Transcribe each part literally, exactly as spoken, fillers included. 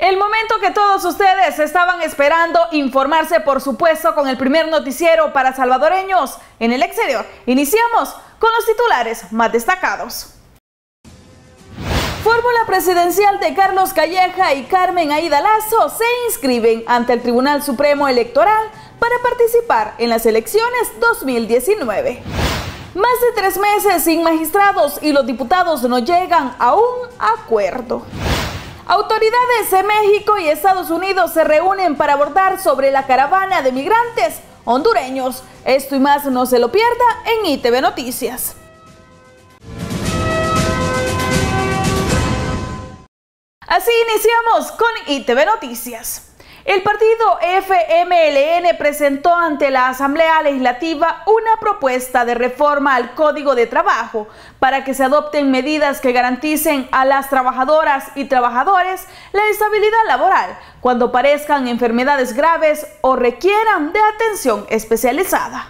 El momento que todos ustedes estaban esperando, informarse por supuesto con el primer noticiero para salvadoreños en el exterior. Iniciamos con los titulares más destacados. Fórmula presidencial de Carlos Calleja y Carmen Aida Lazo se inscriben ante el Tribunal Supremo Electoral para participar en las elecciones dos mil diecinueve. Más de tres meses sin magistrados y los diputados no llegan a un acuerdo. Autoridades de México y Estados Unidos se reúnen para abordar sobre la caravana de migrantes hondureños. Esto y más no se lo pierda en I T V Noticias. Así iniciamos con I T V Noticias. El partido F M L N presentó ante la Asamblea Legislativa una propuesta de reforma al Código de Trabajo para que se adopten medidas que garanticen a las trabajadoras y trabajadores la estabilidad laboral cuando padezcan enfermedades graves o requieran de atención especializada.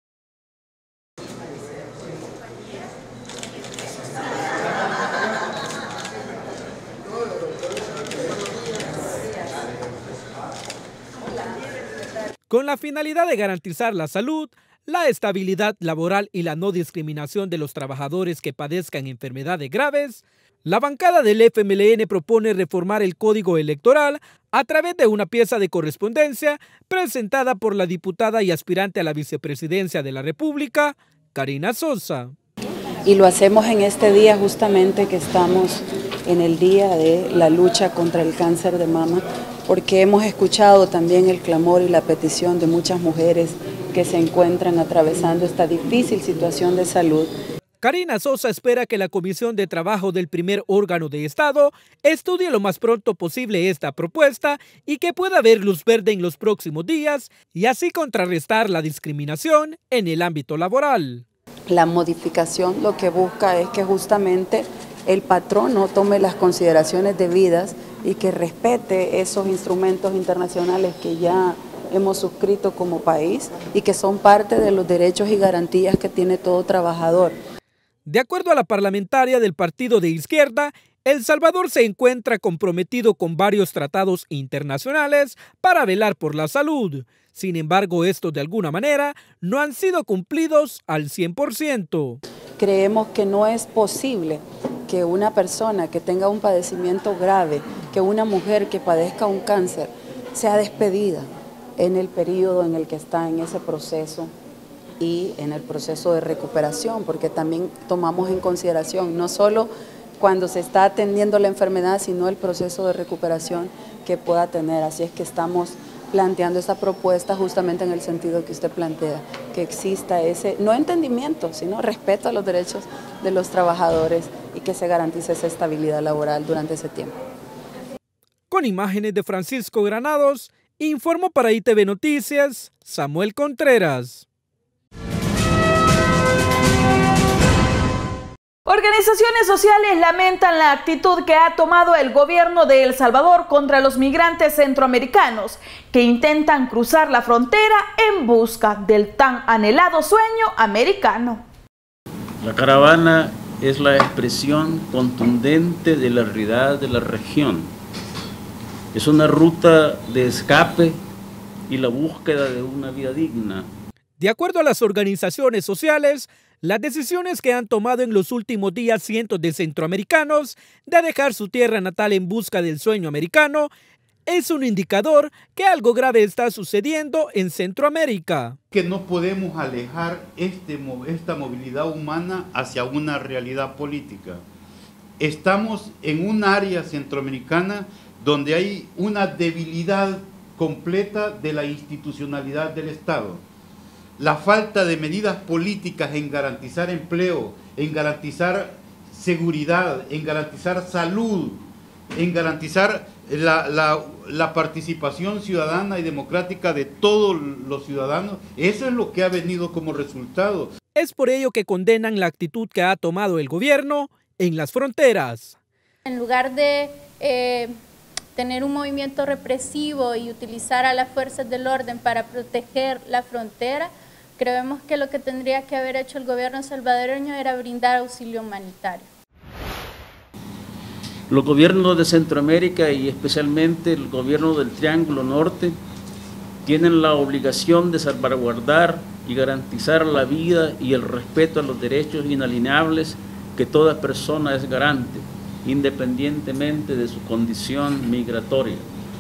Con la finalidad de garantizar la salud, la estabilidad laboral y la no discriminación de los trabajadores que padezcan enfermedades graves, la bancada del F M L N propone reformar el Código Electoral a través de una pieza de correspondencia presentada por la diputada y aspirante a la vicepresidencia de la República, Karina Sosa. Y lo hacemos en este día justamente que estamos en el día de la lucha contra el cáncer de mama, porque hemos escuchado también el clamor y la petición de muchas mujeres que se encuentran atravesando esta difícil situación de salud. Karina Sosa espera que la Comisión de Trabajo del primer órgano de Estado estudie lo más pronto posible esta propuesta y que pueda ver luz verde en los próximos días y así contrarrestar la discriminación en el ámbito laboral. La modificación lo que busca es que justamente el patrono tome las consideraciones debidas y que respete esos instrumentos internacionales que ya hemos suscrito como país y que son parte de los derechos y garantías que tiene todo trabajador. De acuerdo a la parlamentaria del partido de izquierda, El Salvador se encuentra comprometido con varios tratados internacionales para velar por la salud. Sin embargo, estos de alguna manera no han sido cumplidos al cien por ciento. Creemos que no es posible que una persona que tenga un padecimiento grave, que una mujer que padezca un cáncer, sea despedida en el periodo en el que está en ese proceso y en el proceso de recuperación, porque también tomamos en consideración no solo cuando se está atendiendo la enfermedad, sino el proceso de recuperación que pueda tener. Así es que estamos planteando esta propuesta justamente en el sentido que usted plantea, que exista ese, no entendimiento, sino respeto a los derechos de los trabajadores y que se garantice esa estabilidad laboral durante ese tiempo. Con imágenes de Francisco Granados, informó para I T V Noticias, Samuel Contreras. Organizaciones sociales lamentan la actitud que ha tomado el gobierno de El Salvador contra los migrantes centroamericanos que intentan cruzar la frontera en busca del tan anhelado sueño americano. La caravana es la expresión contundente de la realidad de la región. Es una ruta de escape y la búsqueda de una vida digna. De acuerdo a las organizaciones sociales, las decisiones que han tomado en los últimos días cientos de centroamericanos de dejar su tierra natal en busca del sueño americano es un indicador que algo grave está sucediendo en Centroamérica. Que no podemos alejar este, esta movilidad humana hacia una realidad política. Estamos en un área centroamericana donde hay una debilidad completa de la institucionalidad del Estado. La falta de medidas políticas en garantizar empleo, en garantizar seguridad, en garantizar salud, en garantizar la, la, la participación ciudadana y democrática de todos los ciudadanos, eso es lo que ha venido como resultado. Es por ello que condenan la actitud que ha tomado el gobierno en las fronteras. En lugar de eh, tener un movimiento represivo y utilizar a las fuerzas del orden para proteger la frontera, creemos que lo que tendría que haber hecho el gobierno salvadoreño era brindar auxilio humanitario. Los gobiernos de Centroamérica y especialmente el gobierno del Triángulo Norte tienen la obligación de salvaguardar y garantizar la vida y el respeto a los derechos inalienables que toda persona es garante, independientemente de su condición migratoria.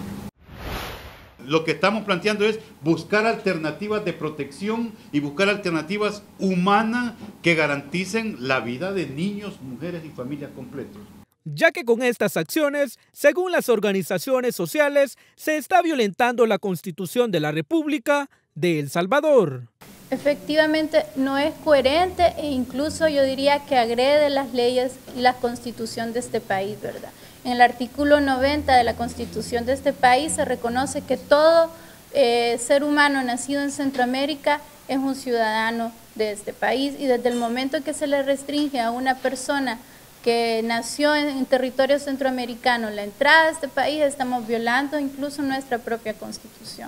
Lo que estamos planteando es buscar alternativas de protección y buscar alternativas humanas que garanticen la vida de niños, mujeres y familias completas. Ya que con estas acciones, según las organizaciones sociales, se está violentando la Constitución de la República de El Salvador. Efectivamente, no es coherente e incluso yo diría que agrede las leyes y la Constitución de este país, ¿verdad? En el artículo noventa de la Constitución de este país se reconoce que todo eh, ser humano nacido en Centroamérica es un ciudadano de este país, y desde el momento que se le restringe a una persona que nació en, en territorio centroamericano la entrada a este país, estamos violando incluso nuestra propia Constitución.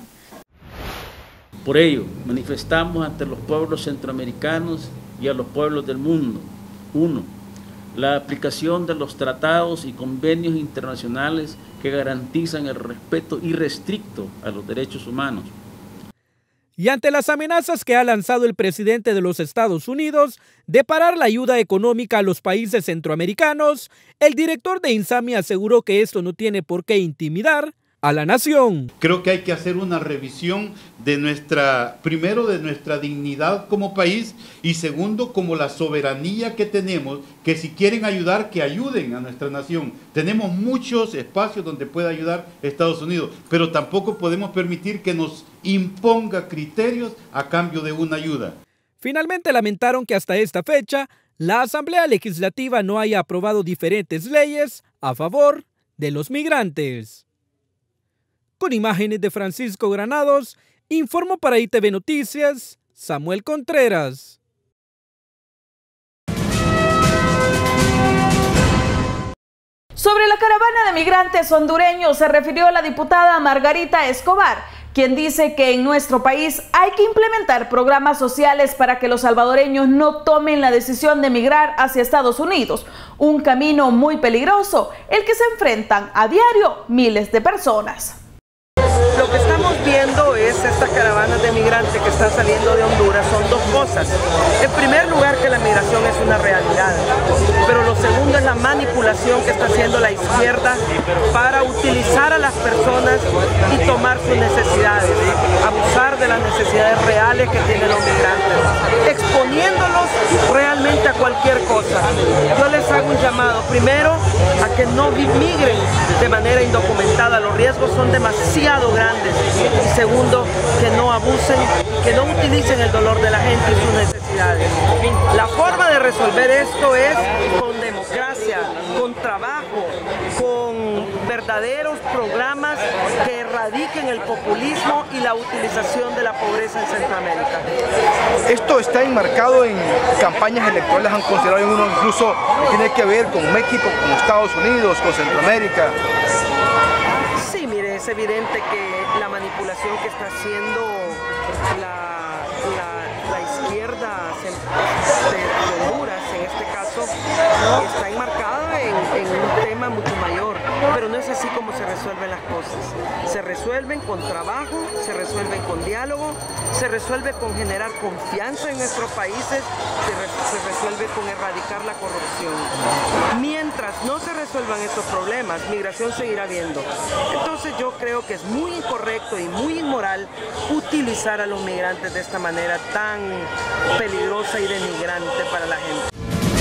Por ello, manifestamos ante los pueblos centroamericanos y a los pueblos del mundo, uno, la aplicación de los tratados y convenios internacionales que garantizan el respeto irrestricto a los derechos humanos. Y ante las amenazas que ha lanzado el presidente de los Estados Unidos de parar la ayuda económica a los países centroamericanos, el director de INSAMI aseguró que esto no tiene por qué intimidar a la nación. Creo que hay que hacer una revisión de nuestra, primero de nuestra dignidad como país y segundo como la soberanía que tenemos, que si quieren ayudar, que ayuden a nuestra nación. Tenemos muchos espacios donde puede ayudar Estados Unidos, pero tampoco podemos permitir que nos imponga criterios a cambio de una ayuda. Finalmente lamentaron que hasta esta fecha la Asamblea Legislativa no haya aprobado diferentes leyes a favor de los migrantes. Con imágenes de Francisco Granados, informó para I T V Noticias, Samuel Contreras. Sobre la caravana de migrantes hondureños se refirió la diputada Margarita Escobar, quien dice que en nuestro país hay que implementar programas sociales para que los salvadoreños no tomen la decisión de emigrar hacia Estados Unidos, un camino muy peligroso, el que se enfrentan a diario miles de personas. Lo que estamos viendo es esta caravana de migrantes que están saliendo de Honduras. Son dos cosas. En primer lugar, que la migración es una realidad, pero lo segundo es la manipulación que está haciendo la izquierda para utilizar a las personas y tomar sus necesidades, abusar de las necesidades reales que tienen los migrantes, exponiéndolos realmente a cualquier cosa. Yo les hago un llamado, primero, a que no migren de manera indocumentada. Los riesgos son demasiado grandes. Y segundo, que no abusen, que no utilicen el dolor de la gente y sus necesidades. La forma de resolver esto es con democracia, con trabajo, con verdaderos programas que erradiquen el populismo y la utilización de la pobreza en Centroamérica. Esto está enmarcado en campañas electorales, han considerado en uno incluso que tiene que ver con México, con Estados Unidos, con Centroamérica. Sí, mire, es evidente que la manipulación que está haciendo la, la, la izquierda de Honduras, en este caso, está enmarcada en, en un tema mucho mayor, pero no es así como se resuelven las cosas. Se resuelven con trabajo, se resuelven con diálogo, se resuelve con generar confianza en nuestros países, se, re, se resuelve con erradicar la corrupción. Mientras no se resuelvan estos problemas, migración seguirá habiendo. Entonces yo creo que es muy incorrecto y muy inmoral utilizar a los migrantes de esta manera tan peligrosa y denigrante para la gente.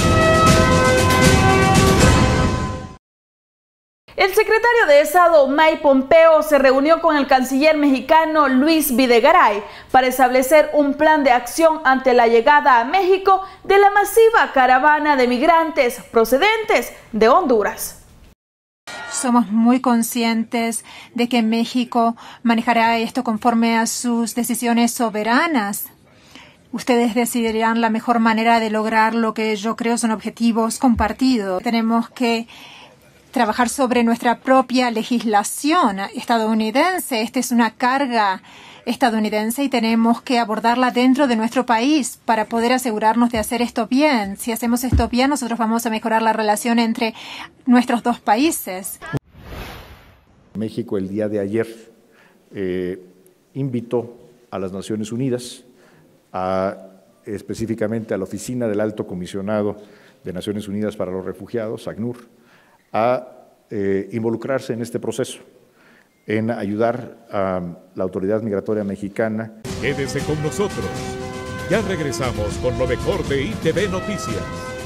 El secretario de Estado Mike Pompeo se reunió con el canciller mexicano Luis Videgaray para establecer un plan de acción ante la llegada a México de la masiva caravana de migrantes procedentes de Honduras. Somos muy conscientes de que México manejará esto conforme a sus decisiones soberanas. Ustedes decidirán la mejor manera de lograr lo que yo creo son objetivos compartidos. Tenemos que trabajar sobre nuestra propia legislación estadounidense. Esta es una carga estadounidense y tenemos que abordarla dentro de nuestro país para poder asegurarnos de hacer esto bien. Si hacemos esto bien, nosotros vamos a mejorar la relación entre nuestros dos países. México el día de ayer eh, invitó a las Naciones Unidas, a, específicamente a la Oficina del Alto Comisionado de Naciones Unidas para los Refugiados, ACNUR, a eh, involucrarse en este proceso, en ayudar a la Autoridad Migratoria Mexicana. Quédese con nosotros. Ya regresamos con lo mejor de I T V Noticias.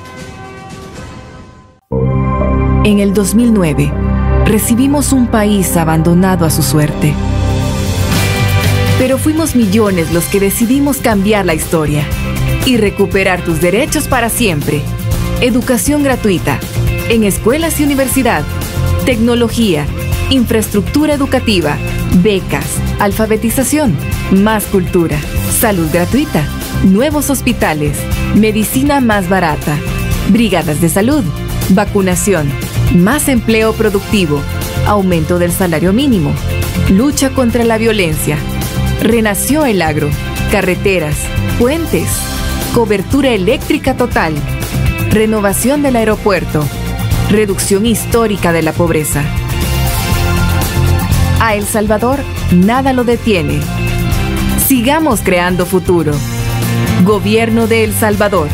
En el dos mil nueve, recibimos un país abandonado a su suerte. Pero fuimos millones los que decidimos cambiar la historia y recuperar tus derechos para siempre. Educación gratuita, en escuelas y universidad, tecnología, infraestructura educativa, becas, alfabetización, más cultura, salud gratuita, nuevos hospitales, medicina más barata, brigadas de salud, vacunación, más empleo productivo, aumento del salario mínimo, lucha contra la violencia. Renació el agro, carreteras, puentes, cobertura eléctrica total, renovación del aeropuerto, reducción histórica de la pobreza. A El Salvador nada lo detiene. Sigamos creando futuro. Gobierno de El Salvador.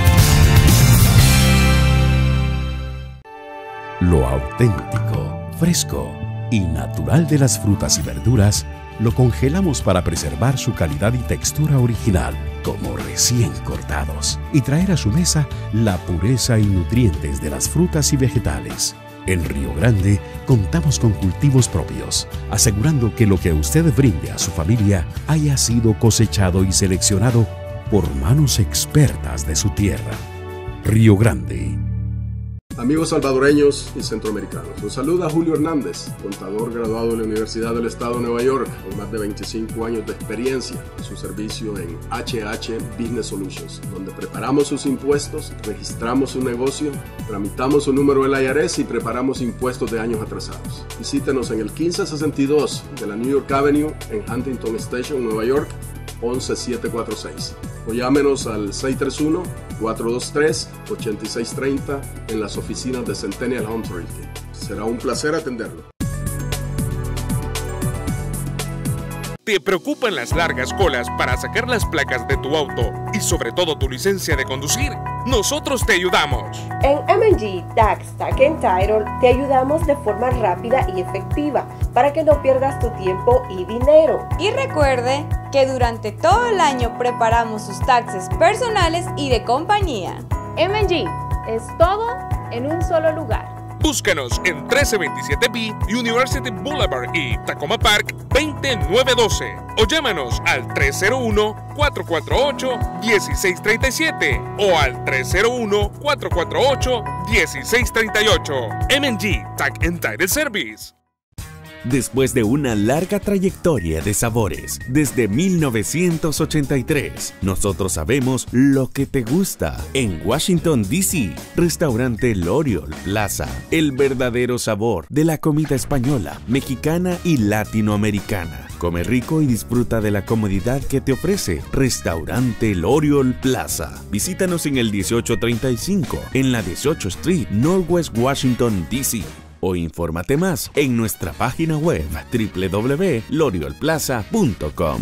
Lo auténtico, fresco y natural de las frutas y verduras lo congelamos para preservar su calidad y textura original, como recién cortados, y traer a su mesa la pureza y nutrientes de las frutas y vegetales. En Río Grande contamos con cultivos propios, asegurando que lo que usted brinde a su familia haya sido cosechado y seleccionado por manos expertas de su tierra. Río Grande. Amigos salvadoreños y centroamericanos, los saluda Julio Hernández, contador graduado de la Universidad del Estado de Nueva York, con más de veinticinco años de experiencia en su servicio en H H Business Solutions, donde preparamos sus impuestos, registramos su negocio, tramitamos su número del I R S y preparamos impuestos de años atrasados. Visítenos en el quince sesenta y dos de la New York Avenue en Huntington Station, Nueva York, once siete cuatro seis, o llámenos al seis tres uno, cuatro dos tres, ocho seis tres cero en las oficinas de Centennial Homes Realty. Será un placer atenderlo. ¿Te preocupan las largas colas para sacar las placas de tu auto y sobre todo tu licencia de conducir? Nosotros te ayudamos. En M and G Tax, Tag and Title te ayudamos de forma rápida y efectiva para que no pierdas tu tiempo y dinero. Y recuerde que durante todo el año preparamos sus taxes personales y de compañía. M and G es todo en un solo lugar. Búscanos en trece veintisiete B University Boulevard y Tacoma Park veinte nueve doce o llámanos al tres cero uno, cuatro cuatro ocho, uno seis tres siete o al tres cero uno, cuatro cuatro ocho, uno seis tres ocho. M and G Tag and Title Service. Después de una larga trayectoria de sabores, desde mil novecientos ochenta y tres, nosotros sabemos lo que te gusta. En Washington, D C, restaurante L'Oriole Plaza, el verdadero sabor de la comida española, mexicana y latinoamericana. Come rico y disfruta de la comodidad que te ofrece Restaurante L'Oriole Plaza. Visítanos en el dieciocho treinta y cinco, en la dieciocho Street, Northwest Washington, D C O infórmate más en nuestra página web doble u doble u doble u punto l'oriole plaza punto com.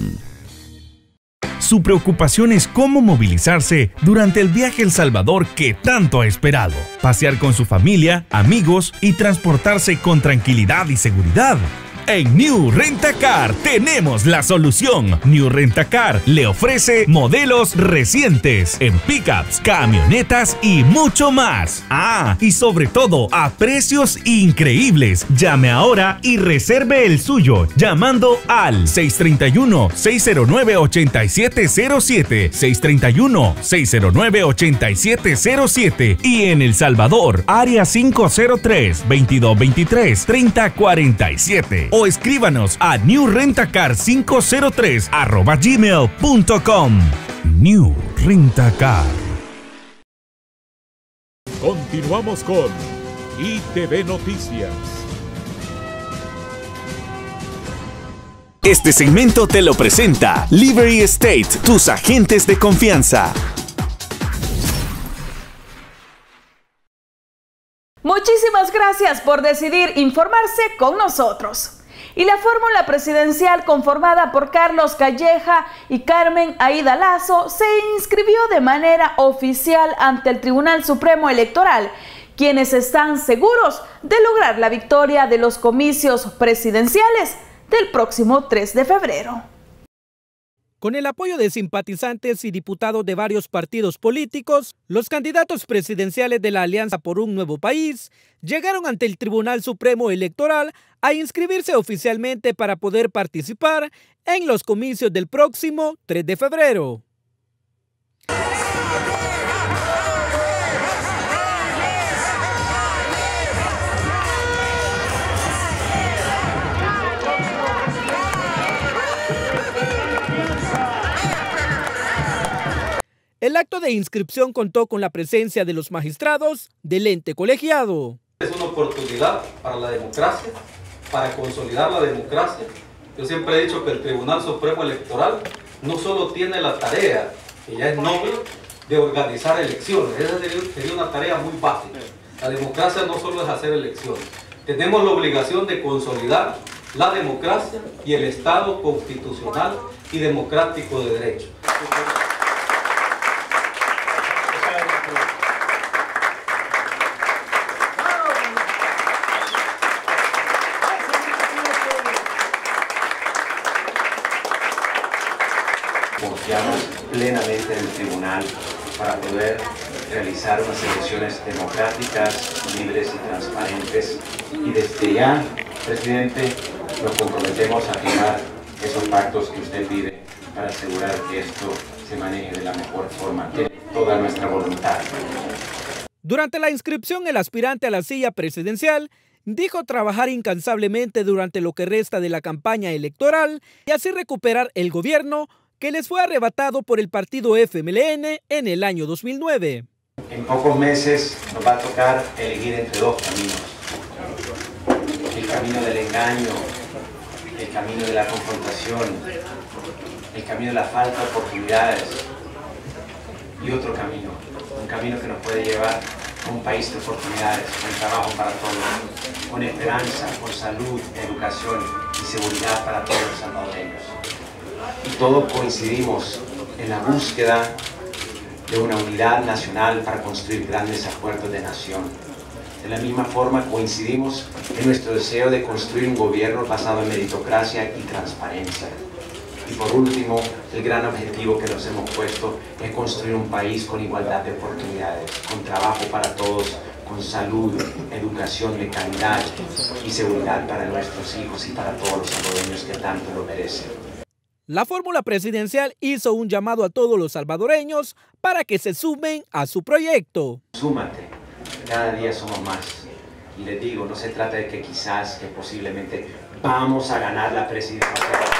Su preocupación es cómo movilizarse durante el viaje a El Salvador que tanto ha esperado. Pasear con su familia, amigos y transportarse con tranquilidad y seguridad. En New Rent-A-Car tenemos la solución. New Rent-A-Car le ofrece modelos recientes en pickups, camionetas y mucho más. Ah, y sobre todo a precios increíbles. Llame ahora y reserve el suyo llamando al seis tres uno, seis cero nueve, ocho siete cero siete, seis tres uno, seis cero nueve, ocho siete cero siete y en El Salvador, área cinco cero tres, veintidós veintitrés, treinta cuarenta y siete. O escríbanos a new rentacar cinco cero tres arroba gmail punto com. New Rent-A-Car. Continuamos con I T V Noticias. Este segmento te lo presenta Livery Estate, tus agentes de confianza. Muchísimas gracias por decidir informarse con nosotros. Y la fórmula presidencial conformada por Carlos Calleja y Carmen Aída Lazo se inscribió de manera oficial ante el Tribunal Supremo Electoral, quienes están seguros de lograr la victoria de los comicios presidenciales del próximo tres de febrero. Con el apoyo de simpatizantes y diputados de varios partidos políticos, los candidatos presidenciales de la Alianza por un Nuevo País llegaron ante el Tribunal Supremo Electoral a inscribirse oficialmente para poder participar en los comicios del próximo tres de febrero. El acto de inscripción contó con la presencia de los magistrados del ente colegiado. Es una oportunidad para la democracia, para consolidar la democracia. Yo siempre he dicho que el Tribunal Supremo Electoral no solo tiene la tarea, que ya es noble, de organizar elecciones. Esa sería una tarea muy básica. La democracia no solo es hacer elecciones. Tenemos la obligación de consolidar la democracia y el Estado constitucional y democrático de derecho. Confiamos plenamente en el tribunal para poder realizar unas elecciones democráticas, libres y transparentes. Y desde ya, presidente, nos comprometemos a firmar esos pactos que usted pide para asegurar que esto se maneje de la mejor forma. Tiene toda nuestra voluntad. Durante la inscripción, el aspirante a la silla presidencial dijo trabajar incansablemente durante lo que resta de la campaña electoral y así recuperar el gobierno que les fue arrebatado por el partido F M L N en el año dos mil nueve. En pocos meses nos va a tocar elegir entre dos caminos. El camino del engaño, el camino de la confrontación, el camino de la falta de oportunidades y otro camino, un camino que nos puede llevar a un país de oportunidades, con trabajo para todos, con esperanza, con salud, educación y seguridad para todos los salvadoreños. Y todos coincidimos en la búsqueda de una unidad nacional para construir grandes acuerdos de nación. De la misma forma coincidimos en nuestro deseo de construir un gobierno basado en meritocracia y transparencia. Y por último, el gran objetivo que nos hemos puesto es construir un país con igualdad de oportunidades, con trabajo para todos, con salud, educación de calidad y seguridad para nuestros hijos y para todos los salvadoreños que tanto lo merecen. La fórmula presidencial hizo un llamado a todos los salvadoreños para que se sumen a su proyecto. Súmate, cada día somos más. Y les digo, no se trata de que quizás, que posiblemente vamos a ganar la presidencia.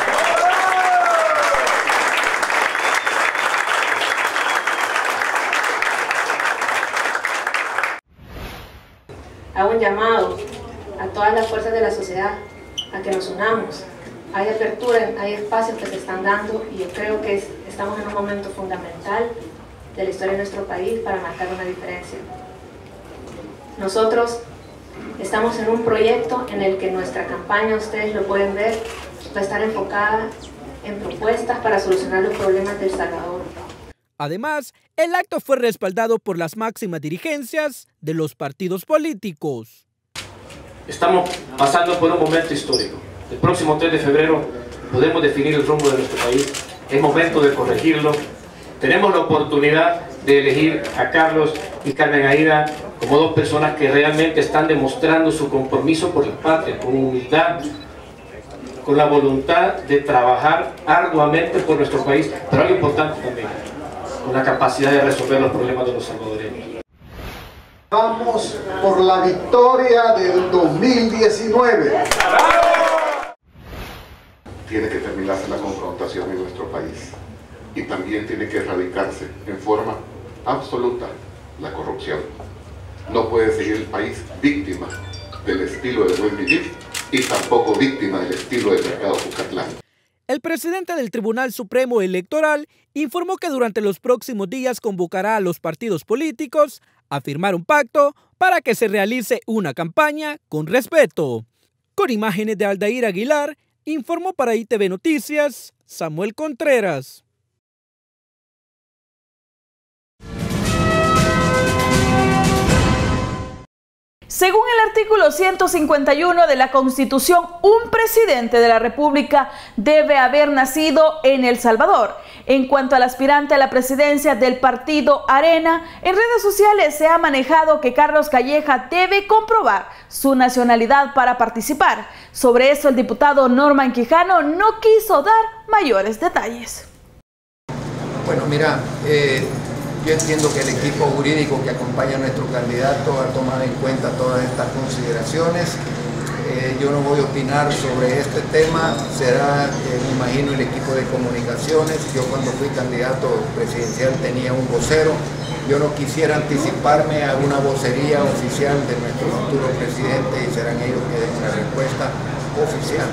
Hago un llamado a todas las fuerzas de la sociedad a que nos unamos. Hay apertura, hay espacios que se están dando y yo creo que es, estamos en un momento fundamental de la historia de nuestro país para marcar una diferencia. Nosotros estamos en un proyecto en el que nuestra campaña, ustedes lo pueden ver, va a estar enfocada en propuestas para solucionar los problemas de El Salvador. Además, el acto fue respaldado por las máximas dirigencias de los partidos políticos. Estamos pasando por un momento histórico. El próximo tres de febrero podemos definir el rumbo de nuestro país. Es momento de corregirlo. Tenemos la oportunidad de elegir a Carlos y Carmen Aída como dos personas que realmente están demostrando su compromiso por la patria, con humildad, con la voluntad de trabajar arduamente por nuestro país, pero algo importante también, con la capacidad de resolver los problemas de los salvadoreños. Vamos por la victoria del dos mil diecinueve. Tiene que terminarse la confrontación en nuestro país y también tiene que erradicarse en forma absoluta la corrupción. No puede seguir el país víctima del estilo de buen vivir y tampoco víctima del estilo del mercado Cucatlán. El presidente del Tribunal Supremo Electoral informó que durante los próximos días convocará a los partidos políticos a firmar un pacto para que se realice una campaña con respeto. Con imágenes de Aldair Aguilar, informó para I T V Noticias, Samuel Contreras. Según el artículo ciento cincuenta y uno de la Constitución, un presidente de la República debe haber nacido en El Salvador. En cuanto al aspirante a la presidencia del partido Arena, en redes sociales se ha manejado que Carlos Calleja debe comprobar su nacionalidad para participar. Sobre eso, el diputado Norman Quijano no quiso dar mayores detalles. Bueno, mira, eh... yo entiendo que el equipo jurídico que acompaña a nuestro candidato ha tomado en cuenta todas estas consideraciones. Eh, yo no voy a opinar sobre este tema, será, eh, me imagino, el equipo de comunicaciones. Yo cuando fui candidato presidencial tenía un vocero. Yo no quisiera anticiparme a una vocería oficial de nuestro futuro presidente y serán ellos que den una respuesta oficial.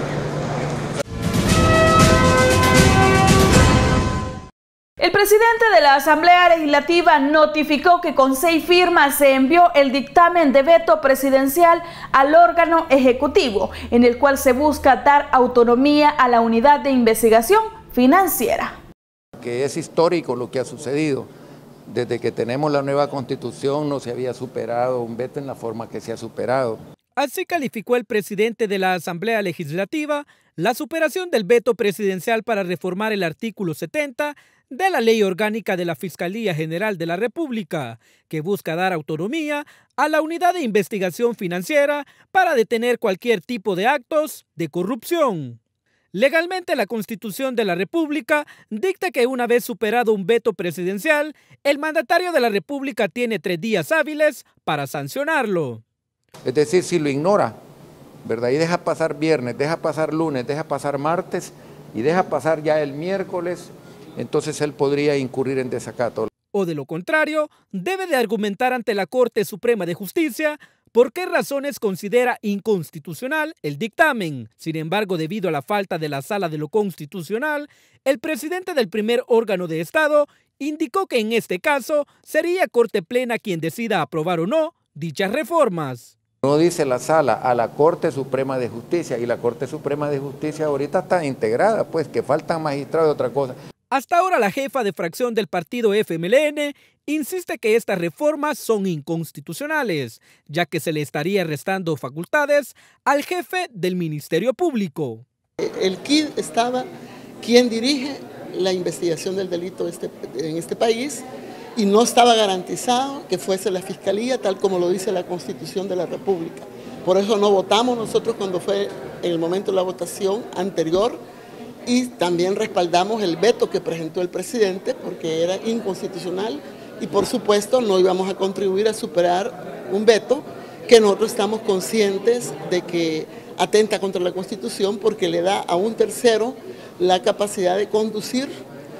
El presidente de la Asamblea Legislativa notificó que con seis firmas se envió el dictamen de veto presidencial al órgano ejecutivo, en el cual se busca dar autonomía a la unidad de investigación financiera. Que es histórico lo que ha sucedido. Desde que tenemos la nueva Constitución no se había superado un veto en la forma que se ha superado. Así calificó el presidente de la Asamblea Legislativa la superación del veto presidencial para reformar el artículo setenta de la Ley Orgánica de la Fiscalía General de la República, que busca dar autonomía a la Unidad de Investigación Financiera para detener cualquier tipo de actos de corrupción. Legalmente, la Constitución de la República dicta que una vez superado un veto presidencial, el mandatario de la República tiene tres días hábiles para sancionarlo. Es decir, si lo ignora, ¿verdad? Y deja pasar viernes, deja pasar lunes, deja pasar martes y deja pasar ya el miércoles, entonces él podría incurrir en desacato. O de lo contrario, debe de argumentar ante la Corte Suprema de Justicia por qué razones considera inconstitucional el dictamen. Sin embargo, debido a la falta de la Sala de lo Constitucional, el presidente del primer órgano de Estado indicó que en este caso sería Corte Plena quien decida aprobar o no dichas reformas. No dice la Sala, a la Corte Suprema de Justicia, y la Corte Suprema de Justicia ahorita está integrada, pues que faltan magistrados y otra cosa. Hasta ahora la jefa de fracción del partido F M L N insiste que estas reformas son inconstitucionales, ya que se le estaría restando facultades al jefe del Ministerio Público. El Q I D estaba quien dirige la investigación del delito este, en este país y no estaba garantizado que fuese la Fiscalía tal como lo dice la Constitución de la República. Por eso no votamos nosotros cuando fue en el momento de la votación anterior. Y también respaldamos el veto que presentó el presidente porque era inconstitucional y por supuesto no íbamos a contribuir a superar un veto que nosotros estamos conscientes de que atenta contra la Constitución porque le da a un tercero la capacidad de conducir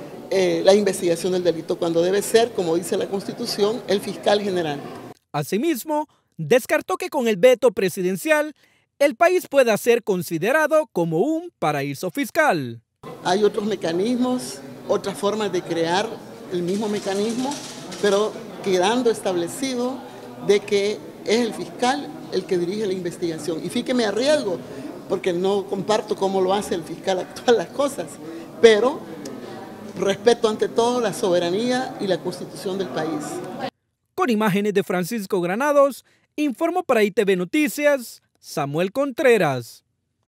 eh, la investigación del delito cuando debe ser, como dice la Constitución, el fiscal general. Asimismo, descartó que con el veto presidencial el país pueda ser considerado como un paraíso fiscal. Hay otros mecanismos, otras formas de crear el mismo mecanismo, pero quedando establecido de que es el fiscal el que dirige la investigación. Y fíjate, me arriesgo, porque no comparto cómo lo hace el fiscal actual las cosas, pero respeto ante todo la soberanía y la Constitución del país. Con imágenes de Francisco Granados, informó para I T V Noticias, Samuel Contreras.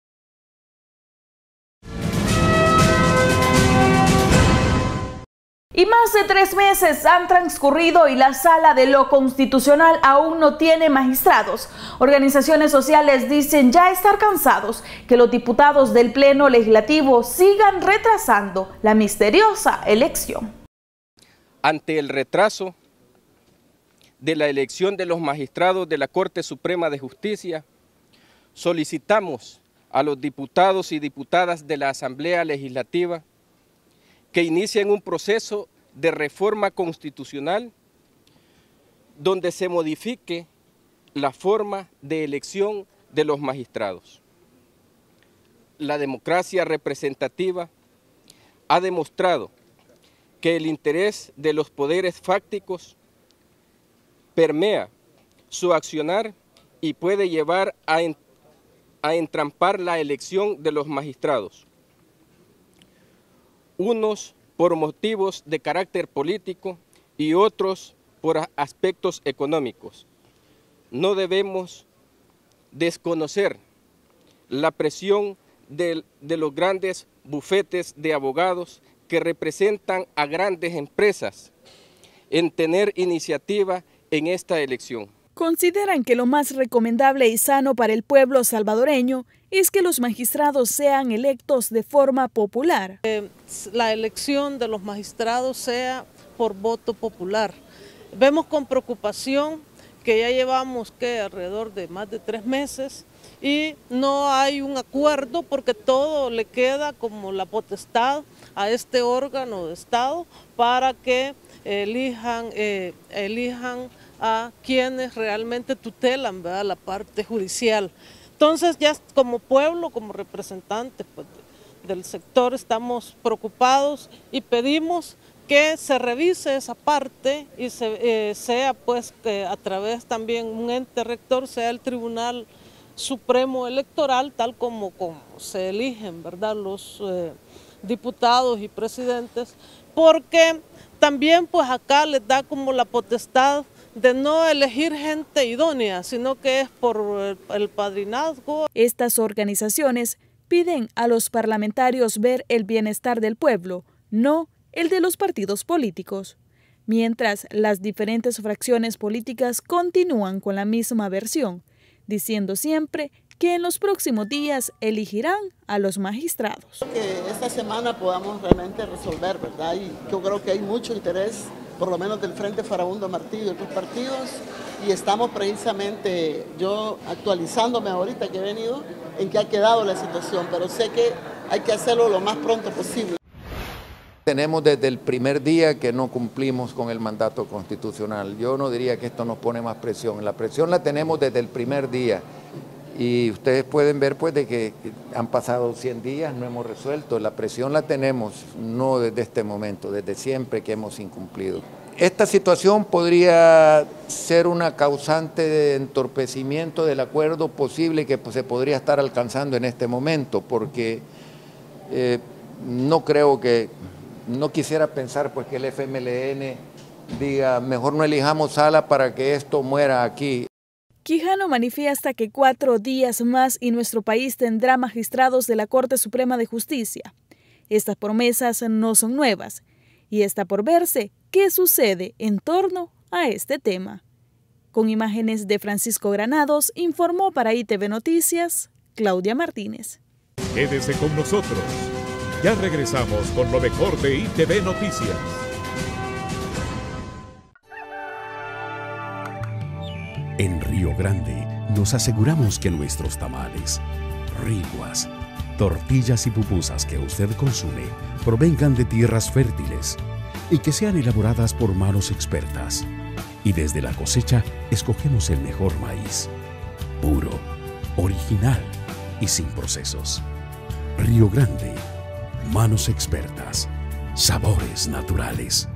Y más de tres meses han transcurrido y la Sala de lo Constitucional aún no tiene magistrados. Organizaciones sociales dicen ya estar cansados que los diputados del Pleno Legislativo sigan retrasando la misteriosa elección. Ante el retraso de la elección de los magistrados de la Corte Suprema de Justicia, solicitamos a los diputados y diputadas de la Asamblea Legislativa que inicien un proceso de reforma constitucional donde se modifique la forma de elección de los magistrados. La democracia representativa ha demostrado que el interés de los poderes fácticos permea su accionar y puede llevar a, en, a entrampar la elección de los magistrados, unos por motivos de carácter político y otros por aspectos económicos. No debemos desconocer la presión de, de los grandes bufetes de abogados que representan a grandes empresas en tener iniciativa en esta elección. Consideran que lo más recomendable y sano para el pueblo salvadoreño es que los magistrados sean electos de forma popular. Eh, la elección de los magistrados sea por voto popular. Vemos con preocupación que ya llevamos que alrededor de más de tres meses y no hay un acuerdo porque todo le queda como la potestad a este órgano de Estado para que elijan, eh, elijan a quienes realmente tutelan, ¿verdad?, la parte judicial. Entonces ya como pueblo, como representantes pues, del sector estamos preocupados y pedimos que se revise esa parte y se, eh, sea pues que a través también un ente rector, sea el Tribunal Supremo Electoral, tal como, como se eligen, ¿verdad?, los eh, diputados y presidentes, porque también pues acá les da como la potestad de no elegir gente idónea, sino que es por el, el padrinazgo. Estas organizaciones piden a los parlamentarios ver el bienestar del pueblo, no el de los partidos políticos, mientras las diferentes fracciones políticas continúan con la misma versión, diciendo siempre que en los próximos días elegirán a los magistrados. Que esta semana podamos realmente resolver, ¿verdad? Y yo creo que hay mucho interés, por lo menos del Frente Farabundo Martí y de otros partidos, y estamos precisamente, yo actualizándome ahorita que he venido, en qué ha quedado la situación, pero sé que hay que hacerlo lo más pronto posible. Tenemos desde el primer día que no cumplimos con el mandato constitucional. Yo no diría que esto nos pone más presión. La presión la tenemos desde el primer día. Y ustedes pueden ver pues de que han pasado cien días, no hemos resuelto. La presión la tenemos no desde este momento, desde siempre que hemos incumplido. Esta situación podría ser una causante de entorpecimiento del acuerdo posible que pues, se podría estar alcanzando en este momento, porque eh, no creo que, no quisiera pensar pues que el F M L N diga mejor no elijamos sala para que esto muera aquí. Quijano manifiesta que cuatro días más y nuestro país tendrá magistrados de la Corte Suprema de Justicia. Estas promesas no son nuevas y está por verse qué sucede en torno a este tema. Con imágenes de Francisco Granados, informó para I T V Noticias, Claudia Martínez. Quédese con nosotros. Ya regresamos con lo mejor de I T V Noticias. En Río Grande nos aseguramos que nuestros tamales, riguas, tortillas y pupusas que usted consume provengan de tierras fértiles y que sean elaboradas por manos expertas. Y desde la cosecha escogemos el mejor maíz, puro, original y sin procesos. Río Grande, manos expertas, sabores naturales.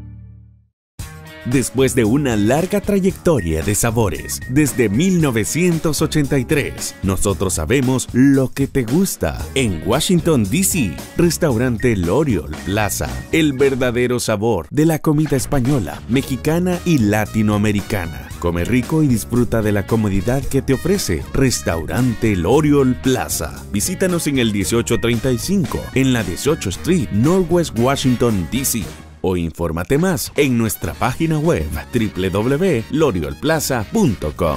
Después de una larga trayectoria de sabores, desde mil novecientos ochenta y tres, nosotros sabemos lo que te gusta. En Washington, D C, restaurante L'Oriole Plaza, el verdadero sabor de la comida española, mexicana y latinoamericana. Come rico y disfruta de la comodidad que te ofrece Restaurante L'Oriole Plaza. Visítanos en el dieciocho treinta y cinco, en la dieciocho Street, Northwest Washington, D C O infórmate más en nuestra página web doble u doble u doble u punto l'oriole plaza punto com.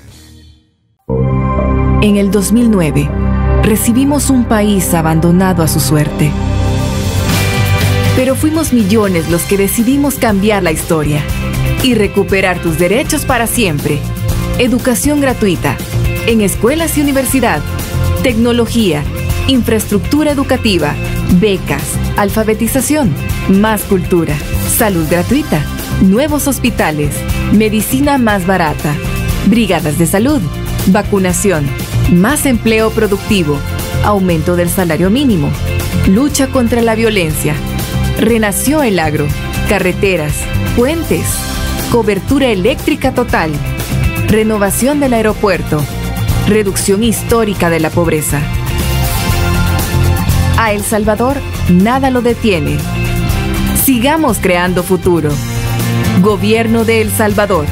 En el dos mil nueve, recibimos un país abandonado a su suerte. Pero fuimos millones los que decidimos cambiar la historia y recuperar tus derechos para siempre. Educación gratuita, en escuelas y universidad, tecnología, infraestructura educativa, becas, alfabetización, más cultura, salud gratuita, nuevos hospitales, medicina más barata, brigadas de salud, vacunación, más empleo productivo, aumento del salario mínimo, lucha contra la violencia. Renació el agro, carreteras, puentes, cobertura eléctrica total, renovación del aeropuerto, reducción histórica de la pobreza. A El Salvador nada lo detiene. Sigamos creando futuro. Gobierno de El Salvador.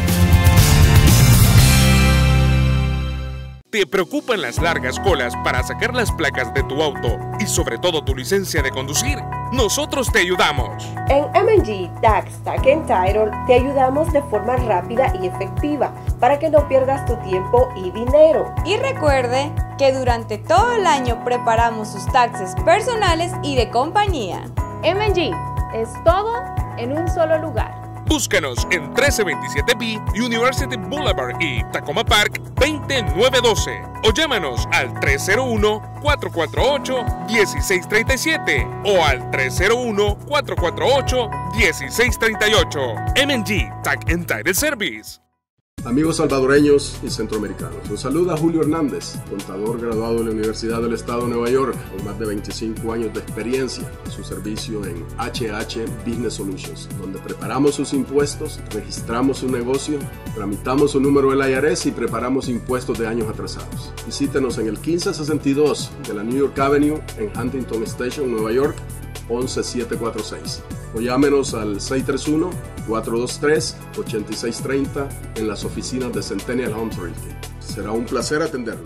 ¿Te preocupan las largas colas para sacar las placas de tu auto y sobre todo tu licencia de conducir? Nosotros te ayudamos. En M and G Tax, Tag and Title te ayudamos de forma rápida y efectiva para que no pierdas tu tiempo y dinero. Y recuerde que durante todo el año preparamos sus taxes personales y de compañía. M and G es todo en un solo lugar. Búscanos en trece veintisiete B University Boulevard y Tacoma Park veinte nueve doce o llámanos al tres cero uno, cuatro cuatro ocho, uno seis tres siete o al tres cero uno, cuatro cuatro ocho, uno seis tres ocho. M and G Tag and Title Service. Amigos salvadoreños y centroamericanos, los saluda Julio Hernández, contador graduado de la Universidad del Estado de Nueva York, con más de veinticinco años de experiencia en su servicio en H H Business Solutions, donde preparamos sus impuestos, registramos su negocio, tramitamos su número del I R S y preparamos impuestos de años atrasados. Visítenos en el quince sesenta y dos de la New York Avenue en Huntington Station, Nueva York, once siete cuatro seis, o llámenos al seis tres uno, cuatro dos tres, ocho seis tres cero en las oficinas de Centennial Homes Realty. Será un placer atenderlo.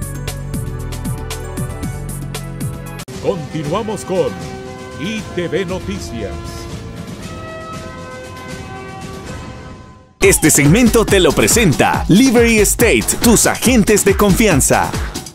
Continuamos con I T V Noticias. Este segmento te lo presenta Liberty Estate, tus agentes de confianza.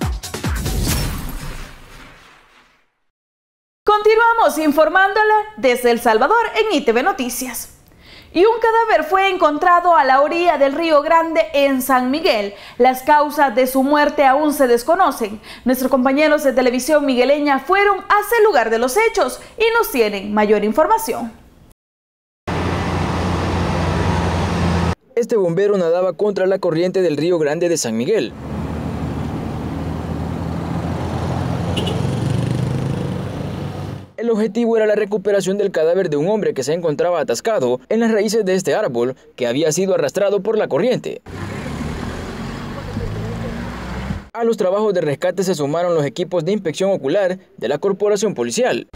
Continuamos informándola desde El Salvador en I T V Noticias. Y un cadáver fue encontrado a la orilla del Río Grande en San Miguel. Las causas de su muerte aún se desconocen. Nuestros compañeros de televisión migueleña fueron hacia el lugar de los hechos y nos tienen mayor información. Este bombero nadaba contra la corriente del Río Grande de San Miguel. El objetivo era la recuperación del cadáver de un hombre que se encontraba atascado en las raíces de este árbol que había sido arrastrado por la corriente. A los trabajos de rescate se sumaron los equipos de inspección ocular de la corporación policial.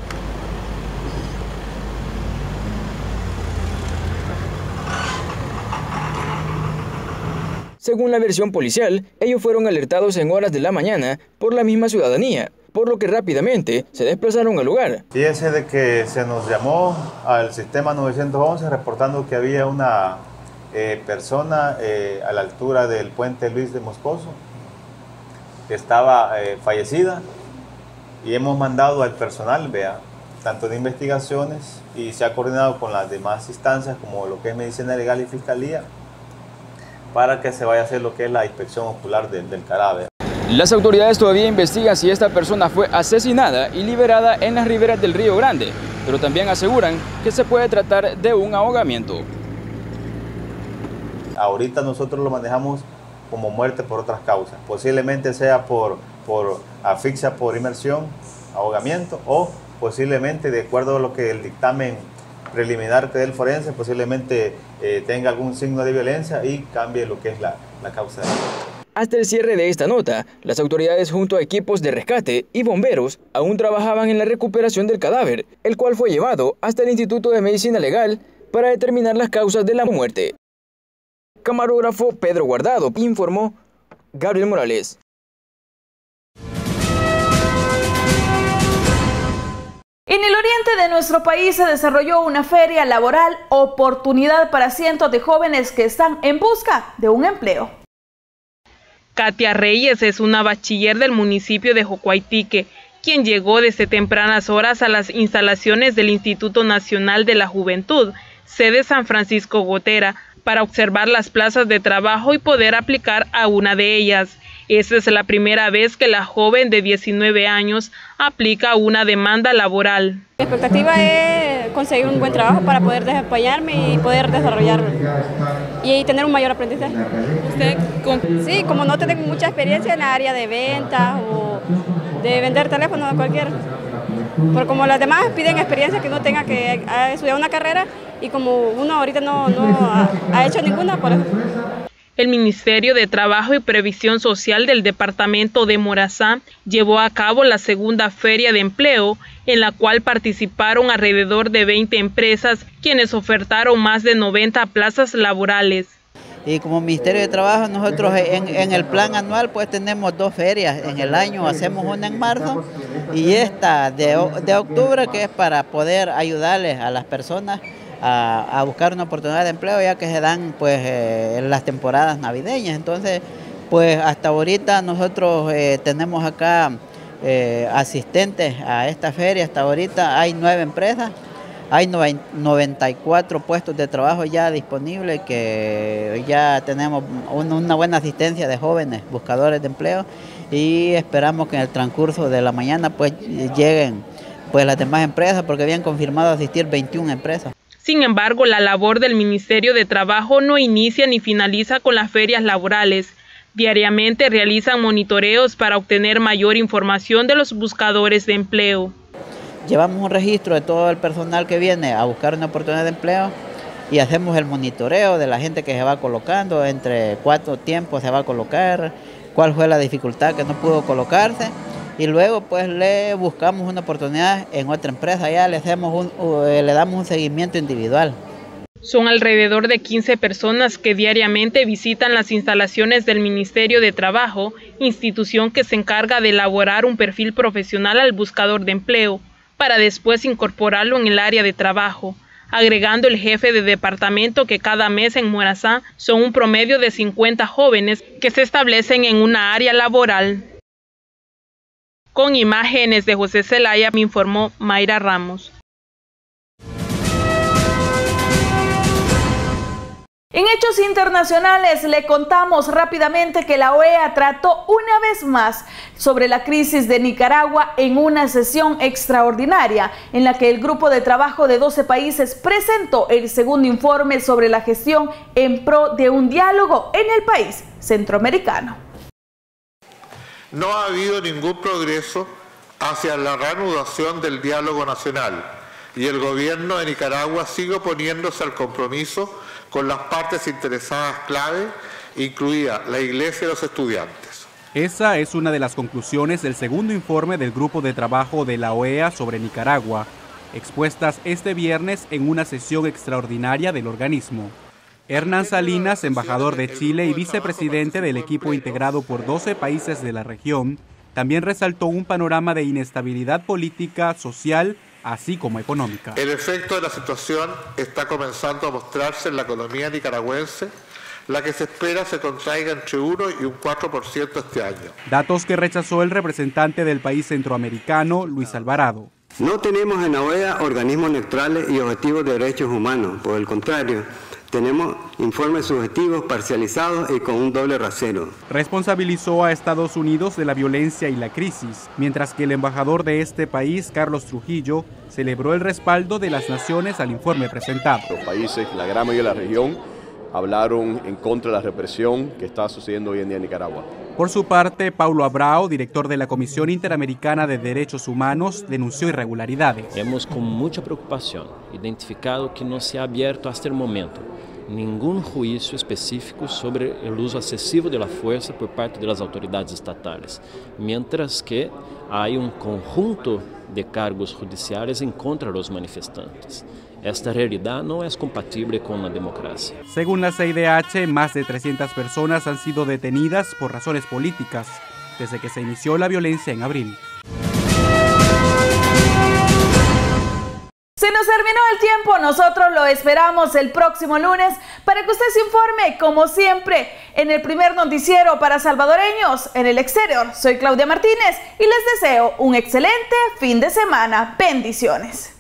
Según la versión policial, ellos fueron alertados en horas de la mañana por la misma ciudadanía, por lo que rápidamente se desplazaron al lugar. Fíjense de que se nos llamó al sistema nueve once reportando que había una eh, persona eh, a la altura del puente Luis de Moscoso que estaba eh, fallecida, y hemos mandado al personal, vea, tanto de investigaciones, y se ha coordinado con las demás instancias como lo que es medicina legal y fiscalía para que se vaya a hacer lo que es la inspección ocular de, del cadáver. Las autoridades todavía investigan si esta persona fue asesinada y liberada en las riberas del Río Grande, pero también aseguran que se puede tratar de un ahogamiento. Ahorita nosotros lo manejamos como muerte por otras causas, posiblemente sea por, por asfixia por inmersión, ahogamiento, o posiblemente, de acuerdo a lo que el dictamen preliminar que dé el forense, posiblemente eh, tenga algún signo de violencia y cambie lo que es la, la causa de la muerte. Hasta el cierre de esta nota, las autoridades junto a equipos de rescate y bomberos aún trabajaban en la recuperación del cadáver, el cual fue llevado hasta el Instituto de Medicina Legal para determinar las causas de la muerte. Camarógrafo Pedro Guardado informó. Gabriel Morales. En el oriente de nuestro país se desarrolló una feria laboral, oportunidad para cientos de jóvenes que están en busca de un empleo. Katia Reyes es una bachiller del municipio de Jocuaitique, quien llegó desde tempranas horas a las instalaciones del Instituto Nacional de la Juventud, sede San Francisco Gotera, para observar las plazas de trabajo y poder aplicar a una de ellas. Esta es la primera vez que la joven de diecinueve años aplica una demanda laboral. Mi expectativa es conseguir un buen trabajo para poder desempeñarme y poder desarrollarme y tener un mayor aprendizaje. ¿Usted? Sí, como no tengo mucha experiencia en la área de ventas o de vender teléfonos a cualquiera. Pero como las demás piden experiencia que uno tenga que estudiar una carrera y como uno ahorita no, no ha, ha hecho ninguna, por eso. El Ministerio de Trabajo y Previsión Social del departamento de Morazán llevó a cabo la segunda feria de empleo, en la cual participaron alrededor de veinte empresas, quienes ofertaron más de noventa plazas laborales. Y como Ministerio de Trabajo, nosotros en, en el plan anual pues tenemos dos ferias en el año, hacemos una en marzo y esta de, de octubre, que es para poder ayudarles a las personas A, a buscar una oportunidad de empleo, ya que se dan pues eh, en las temporadas navideñas. Entonces pues hasta ahorita nosotros eh, tenemos acá eh, asistentes a esta feria. Hasta ahorita hay nueve empresas, hay noventa y cuatro puestos de trabajo ya disponibles, que ya tenemos una, una buena asistencia de jóvenes buscadores de empleo y esperamos que en el transcurso de la mañana pues lleguen pues las demás empresas, porque habían confirmado asistir veintiuna empresas. Sin embargo, la labor del Ministerio de Trabajo no inicia ni finaliza con las ferias laborales. Diariamente realizan monitoreos para obtener mayor información de los buscadores de empleo. Llevamos un registro de todo el personal que viene a buscar una oportunidad de empleo y hacemos el monitoreo de la gente que se va colocando, entre cuánto tiempo se va a colocar, cuál fue la dificultad que no pudo colocarse. Y luego pues le buscamos una oportunidad en otra empresa, ya le, hacemos un, le damos un seguimiento individual. Son alrededor de quince personas que diariamente visitan las instalaciones del Ministerio de Trabajo, institución que se encarga de elaborar un perfil profesional al buscador de empleo, para después incorporarlo en el área de trabajo, agregando el jefe de departamento que cada mes en Morazán son un promedio de cincuenta jóvenes que se establecen en una área laboral. Con imágenes de José Zelaya, me informó Mayra Ramos. En hechos internacionales le contamos rápidamente que la O E A trató una vez más sobre la crisis de Nicaragua en una sesión extraordinaria en la que el grupo de trabajo de doce países presentó el segundo informe sobre la gestión en pro de un diálogo en el país centroamericano. No ha habido ningún progreso hacia la reanudación del diálogo nacional y el gobierno de Nicaragua sigue oponiéndose al compromiso con las partes interesadas clave, incluida la Iglesia y los estudiantes. Esa es una de las conclusiones del segundo informe del Grupo de Trabajo de la O E A sobre Nicaragua, expuestas este viernes en una sesión extraordinaria del organismo. Hernán Salinas, embajador de Chile y vicepresidente del equipo integrado por doce países de la región, también resaltó un panorama de inestabilidad política, social, así como económica. El efecto de la situación está comenzando a mostrarse en la economía nicaragüense, la que se espera se contraiga entre uno y un cuatro por ciento este año. Datos que rechazó el representante del país centroamericano, Luis Alvarado. No tenemos en la O E A organismos neutrales y objetivos de derechos humanos, por el contrario, tenemos informes subjetivos, parcializados y con un doble rasero. Responsabilizó a Estados Unidos de la violencia y la crisis, mientras que el embajador de este país, Carlos Trujillo, celebró el respaldo de las naciones al informe presentado. Los países, la gran mayoría de la región, hablaron en contra de la represión que está sucediendo hoy en día en Nicaragua. Por su parte, Paulo Abrao, director de la Comisión Interamericana de Derechos Humanos, denunció irregularidades. Hemos con mucha preocupación identificado que no se ha abierto hasta el momento ningún juicio específico sobre el uso excesivo de la fuerza por parte de las autoridades estatales, mientras que hay un conjunto de cargos judiciales en contra de los manifestantes. Esta realidad no es compatible con la democracia. Según la C I D H, más de trescientas personas han sido detenidas por razones políticas desde que se inició la violencia en abril. Se nos terminó el tiempo, nosotros lo esperamos el próximo lunes para que usted se informe, como siempre, en el primer noticiero para salvadoreños en el exterior. Soy Claudia Martínez y les deseo un excelente fin de semana. Bendiciones.